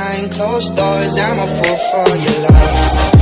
behind closed doors. I'm a fool for your love.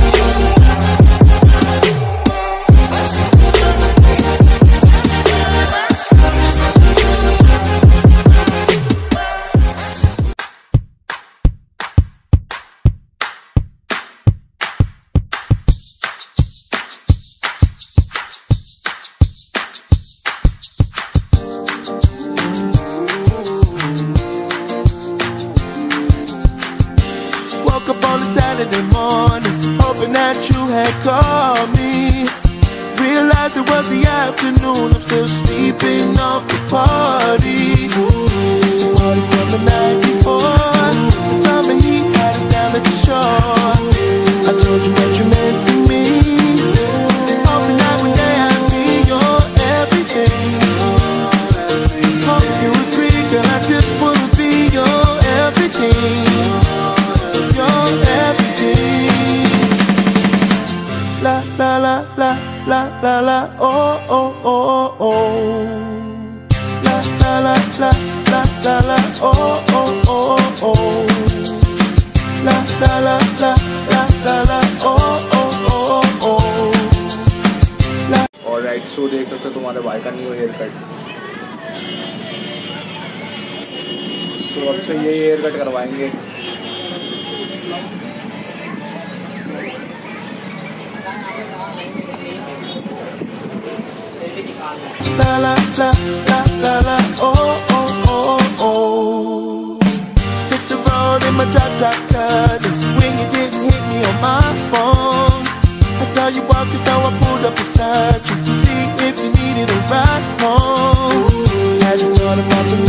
Woke up on a Saturday morning, hoping that you had called me. Realized it was the afternoon, I'm still sleeping off the party. Party from the night before, the summer heat had us down at the shore. I told you what you meant to me, hoping that one day I'd be your everything. Hope you agree, girl, I just wanna be your everything. La la la la la la la oh oh oh oh. La la la la la la la oh oh oh oh. La la la la la la la oh oh oh oh. Alright, so देख सकते हो तुम्हारे भाई का new hair cut. तो अब से ये हेयर कट करवाएंगे। La la la la la la oh oh oh oh. Hit the road in my drop top cutters when you didn't hit me on my phone. I saw you walking, so I pulled up beside you to see if you needed a ride home. Had you thought about the